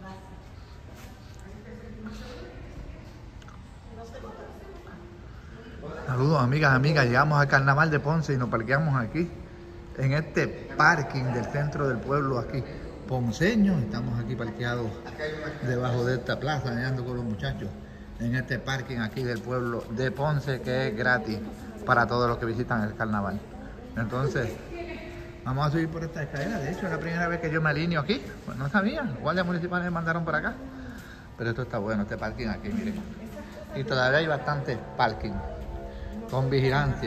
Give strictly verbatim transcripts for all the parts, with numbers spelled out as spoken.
Saludos amigas, amigas, llegamos al Carnaval de Ponce y nos parqueamos aquí en este parking del centro del pueblo aquí ponceño. Estamos aquí parqueados debajo de esta plaza, andando con los muchachos en este parking aquí del pueblo de Ponce, que es gratis para todos los que visitan el carnaval. Entonces vamos a subir por esta escalera. De hecho es la primera vez que yo me alineo aquí, pues no sabía, guardias municipales me mandaron por acá, pero esto está bueno, este parking aquí, miren, y todavía hay bastante parking con vigilancia.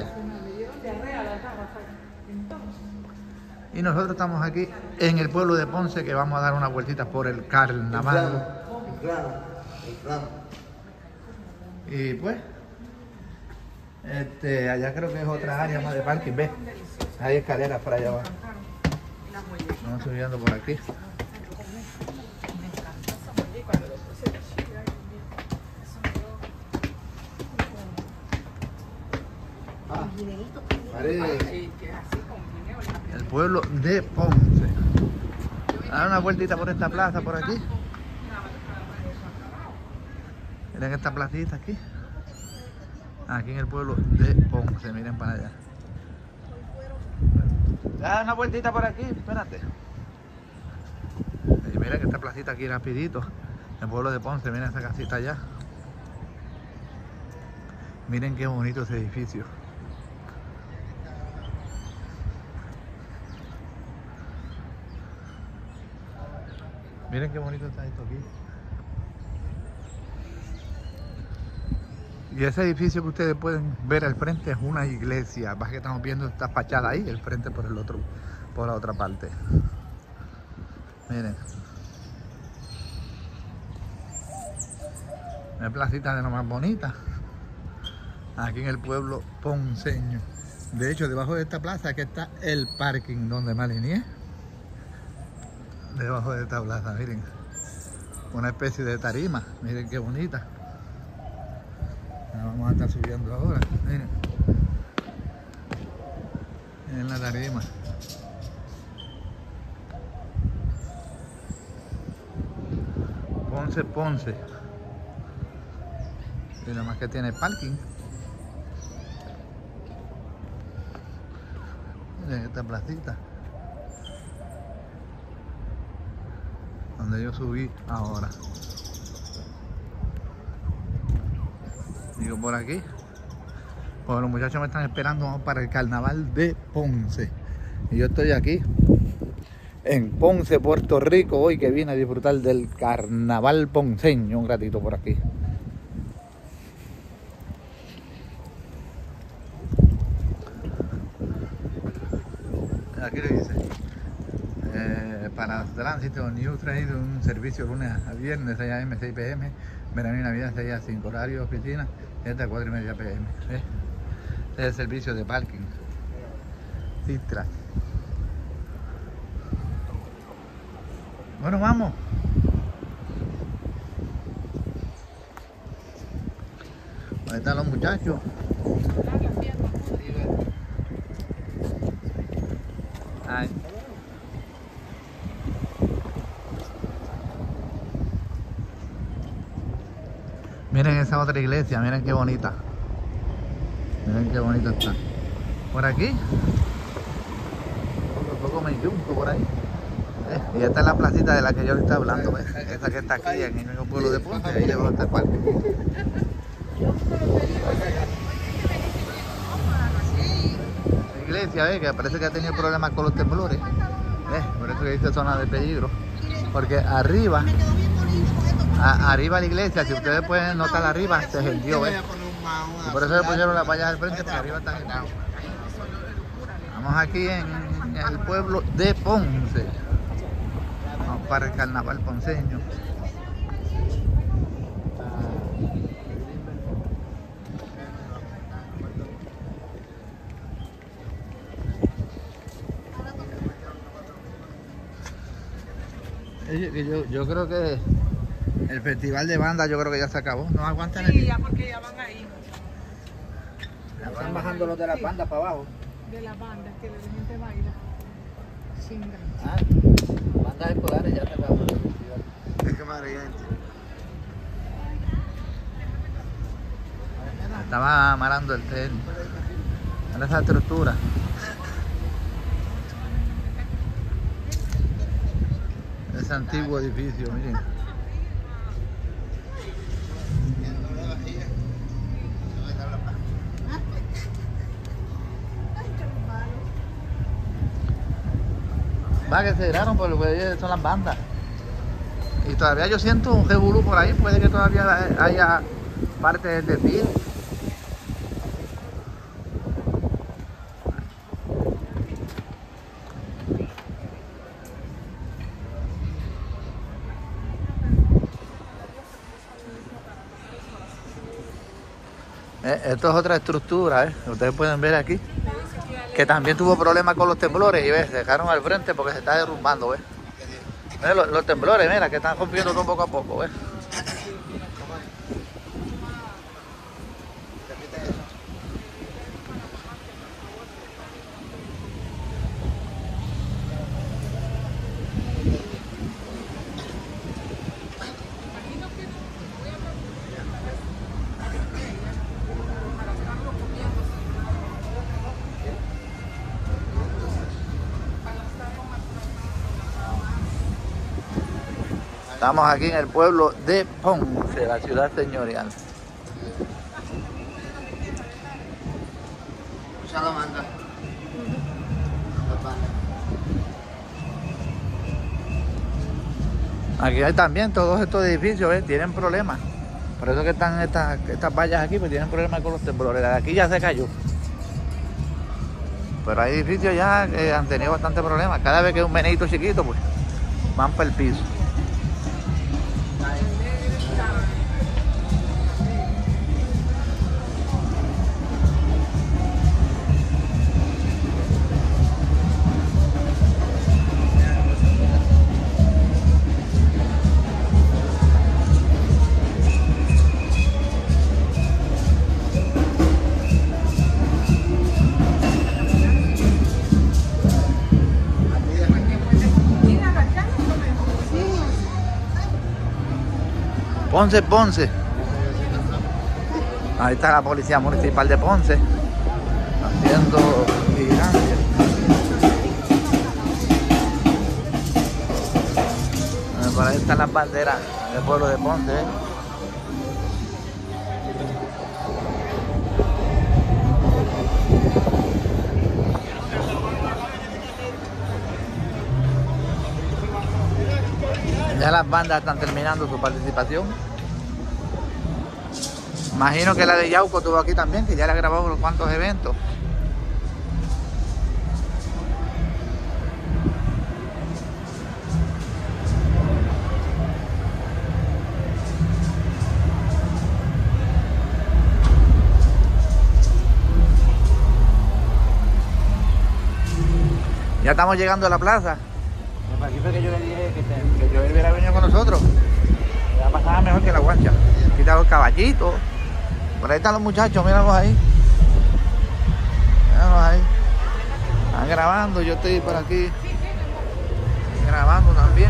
Y nosotros estamos aquí en el pueblo de Ponce, que vamos a dar una vueltita por el carnaval. Y pues, este, allá creo que es otra área más de parking, ¿ves? Hay escaleras para allá abajo. Vamos subiendo por aquí. El pueblo de Ponce. A dar una vueltita por esta plaza por aquí. Miren esta placita aquí. Aquí en el pueblo de Ponce, miren para allá. Da una vueltita por aquí, espérate. Y miren esta placita aquí rapidito. El pueblo de Ponce, miren esa casita allá. Miren qué bonito ese edificio. Miren qué bonito está esto aquí. Y ese edificio que ustedes pueden ver al frente es una iglesia. Más que estamos viendo esta fachada ahí, el frente por el otro, por la otra parte. Miren. Una placita de lo más bonita. Aquí en el pueblo ponceño. De hecho, debajo de esta plaza que está el parking donde me alineé. Debajo de esta plaza, miren, una especie de tarima, miren qué bonita. La vamos a estar subiendo ahora, miren, en la tarima. Ponce, Ponce. Y nada más que tiene parking. Miren esta placita donde yo subí ahora. Digo, por aquí pues los muchachos me están esperando para el carnaval de Ponce y yo estoy aquí en Ponce, Puerto Rico, hoy que vine a disfrutar del carnaval ponceño un ratito por aquí. Aquí le dice Eh, para tránsito, New Train, un servicio lunes a viernes, seis a eme, seis pe eme, verano y navidad, seis a cinco, horario oficina, siete a cuatro y media pe eme. ¿Eh? Este es el servicio de parking. Citra. Bueno, vamos. ¿Dónde están los muchachos? Ay. Miren esa otra iglesia, miren qué bonita. Miren qué bonita está. Por aquí. Un poco me yunco por ahí. Eh, y esta es la placita de la que yo le estaba hablando, ¿ves? Esa que está aquí en el mismo pueblo de Ponce, ahí debajo está el parque. La iglesia, ¿ves? Que parece que ha tenido problemas con los temblores. ¿Ves? Por eso que dice zona de peligro. Porque arriba... A, arriba la iglesia, si ustedes pueden notar arriba, se hendió, ¿ves? Y por eso le pusieron las vallas al frente, porque arriba está hendido. Estamos aquí en el pueblo de Ponce. Vamos para el carnaval ponceño. Yo, yo creo que el festival de banda yo creo que ya se acabó. ¿No aguantan sí, aquí? ya porque ya van ahí. Ya están bajando los de la banda para abajo. De la banda, que la gente baila. Chinga. Ah, bandas escolares ya se acabó. Es que me Estaba amarrando el tren. En esa estructura. Ese antiguo edificio, miren. Va, que se tiraron por lo que son las bandas. Y todavía yo siento un revolú por ahí, puede que todavía haya parte del desfile. Eh, esto es otra estructura, eh. Ustedes pueden ver aquí que también tuvo problemas con los temblores y ves, se dejaron al frente porque se está derrumbando, ves. Mira, los, los temblores, mira, que están rompiendo todo poco a poco, ves. Estamos aquí en el pueblo de Ponce, la ciudad señorial. Aquí hay también todos estos edificios, ¿ves? Tienen problemas. Por eso que están estas, estas vallas aquí, pues tienen problemas con los temblores. La de aquí ya se cayó. Pero hay edificios ya que han tenido bastante problemas. Cada vez que es un meneito chiquito, pues van para el piso. Ponce, Ponce. Ahí está la policía municipal de Ponce haciendo vigilancia. Por ahí están las banderas del pueblo de Ponce. Ya las bandas están terminando su participación. Imagino que la de Yauco estuvo aquí también, que ya le ha grabado unos cuantos eventos. Ya estamos llegando a la plaza. Aquí fue que yo le dije que, te, que yo hubiera venido con nosotros. Ya pasaba mejor que la guancha. Aquí están los caballitos. Por ahí están los muchachos, míralos ahí. Míralos ahí. Están grabando, yo estoy por aquí grabando también.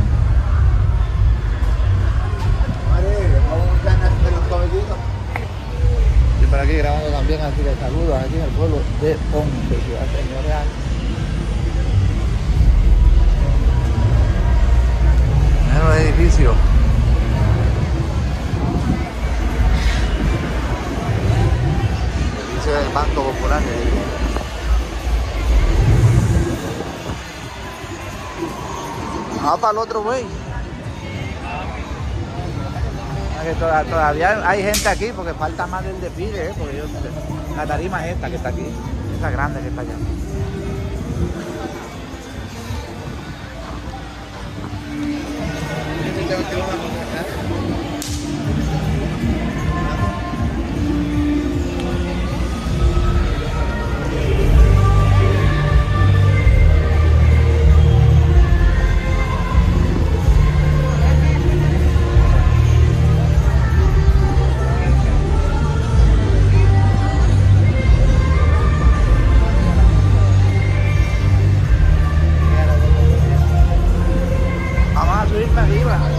Estoy por aquí grabando también, así que saludos aquí en el pueblo de Ponce, ciudad señorial. Miren los edificios. Del Banco Popular. Vamos para el otro güey. Todavía hay gente aquí porque falta más del desfile, ¿eh? Porque yo, la tarima es esta que está aquí, esta grande que está allá.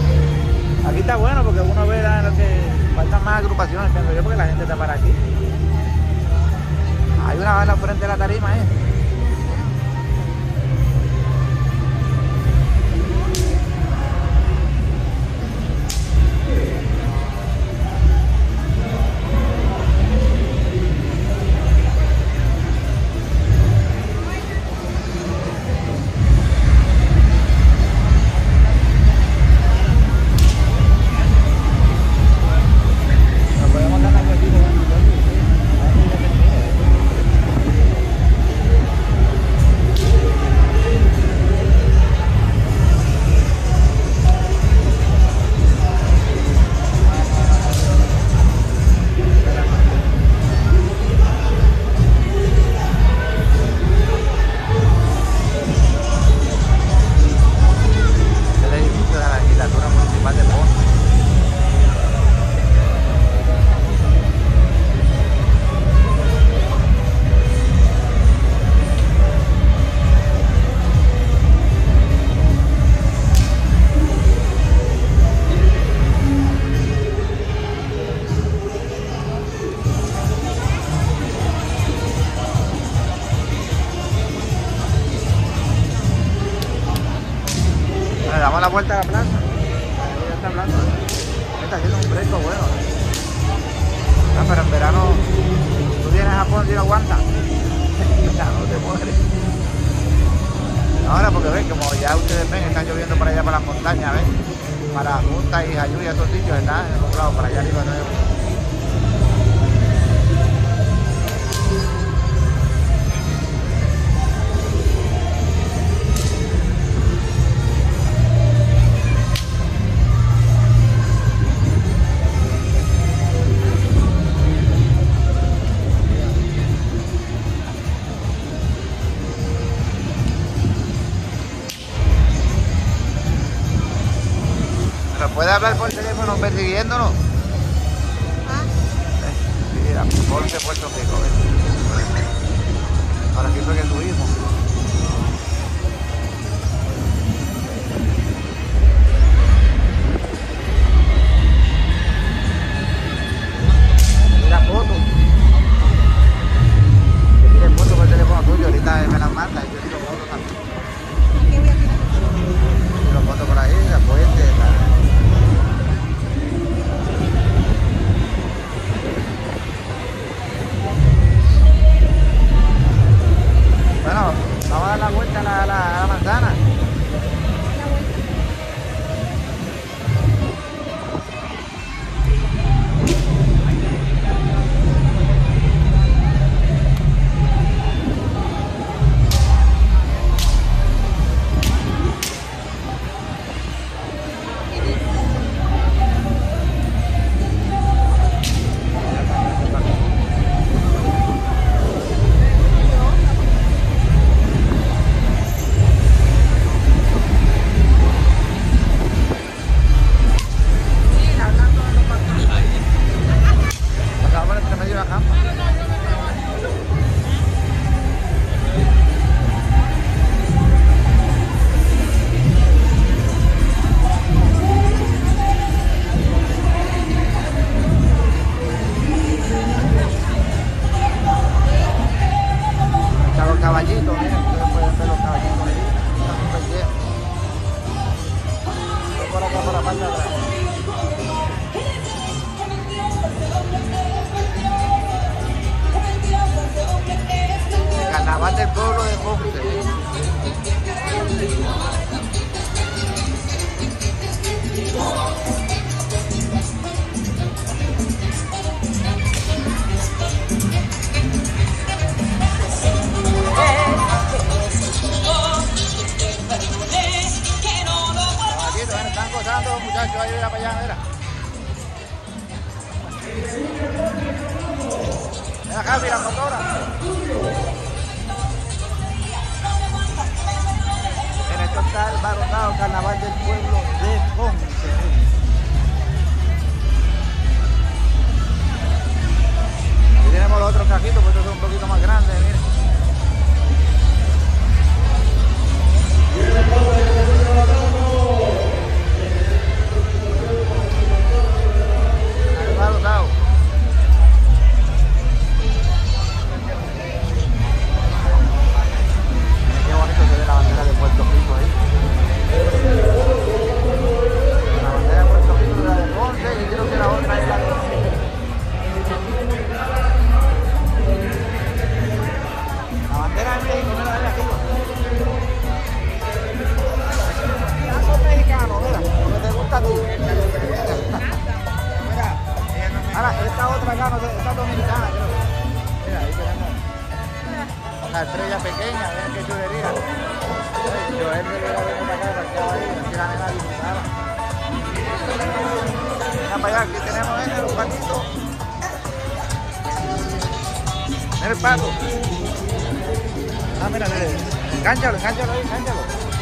Aquí está bueno porque uno ve lo que faltan más agrupaciones, pienso yo, porque la gente está para aquí. Hay una banda frente a la tarima, ¿eh? Le damos la vuelta a la plaza. Ahí ya está hablando. Está haciendo un fresco bueno. Ah, pero en verano tú vienes a Japón y no aguantas. Ya no te mueres. Ahora porque ven, como ya ustedes ven, están lloviendo para allá para las montañas, ¿ven? Para Junta y Jayuya, y esos sitios, ¿verdad? En el lado, para allá arriba de nuevo. ¿Puede hablar por teléfono persiguiéndonos? ¿Ah? Eh, mira, ponte Puerto Rico. ¿Ves? Ahora aquí fue que tuvimos. Mira fotos. Que tires fotos por el teléfono tuyo, ahorita me las manda y yo tiro fotos también. ¿Qué voy a tirar? Tiro fotos por ahí, la fuente, la... Bueno, vamos a dar la vuelta a la, a la, a la manzana. Del pueblo de Ponce. Están gozando los muchachos ahí, mira para allá, mira. Mira acá, mira, motora. En esto está el barotado carnaval del pueblo de Ponce. Aquí tenemos los otros cajitos, pues estos son un poquito más grandes, miren. El barotado. pequeña, miren qué chulería. Yo él me hubiera venido para acá, parqueado ahí, aquí la nena disfrutaba. Mira para allá, aquí tenemos este, los patitos. Mira el pato. Ah, mira, mira, engánchalo, engánchalo ahí, engánchalo.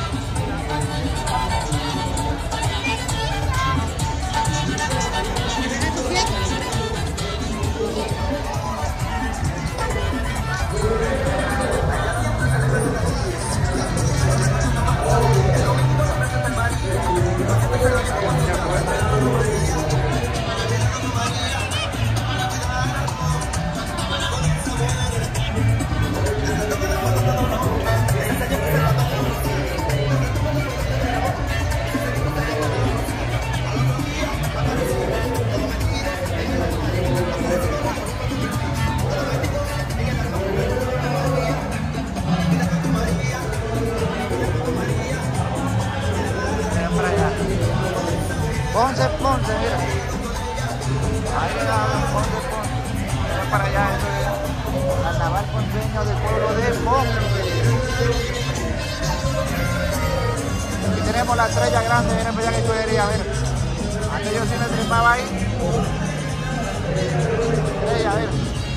Ponce, Ponce, mira. Ahí va, Ponce, Ponce. Mira para allá, eso es carnaval ponceño del pueblo de Ponce. Aquí tenemos la estrella grande, miren para allá que chulería, mira. Antes yo sí me trepaba ahí. Estrella, mira.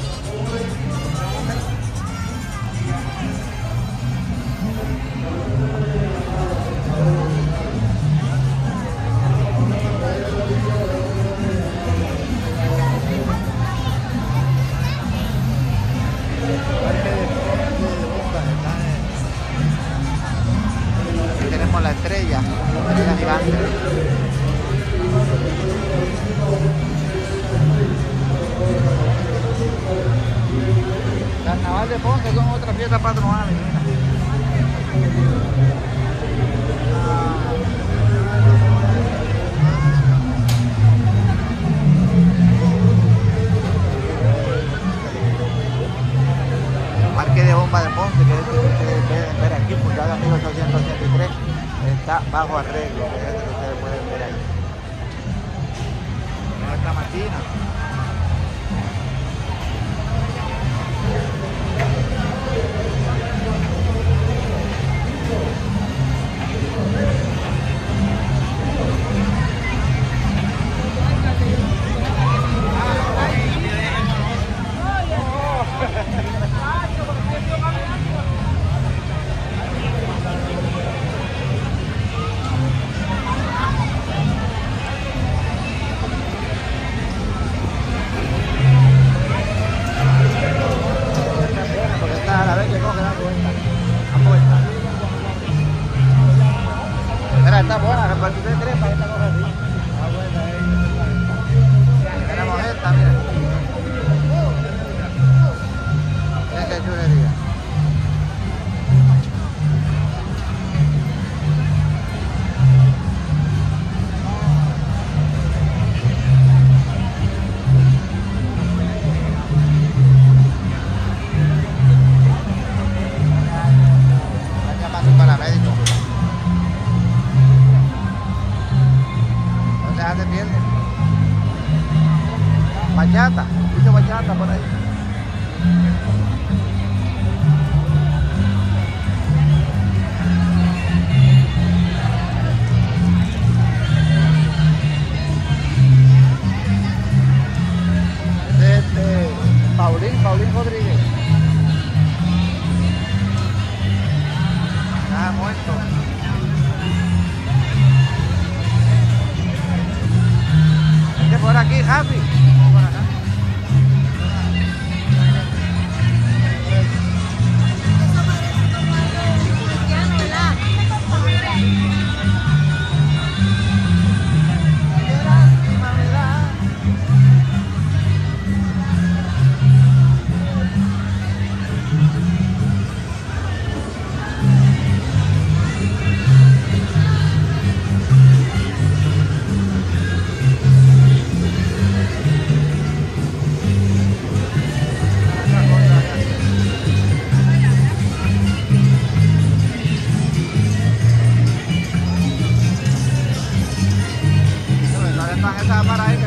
La estrella, la estrella gigante. Carnaval de Ponce son otras fiestas patronales. Parque de bomba de Ponce, que es el que ustedes ver aquí, fundado en mil ochocientos ochenta y tres. Está bajo arreglo, que es lo que ustedes pueden ver ahí. Mira esta máquina. Está buena, repartida de tres para esta cosa así. Está buena, eh. Tenemos esta, mira. Miren qué chulería. Están llamando para médico. Ya te pierdes. Bachata, dice bachata por ahí. Este, Paulín, Paulín Rodríguez. Ah, muerto. Por aquí, Happy. Por acá. Para ahí.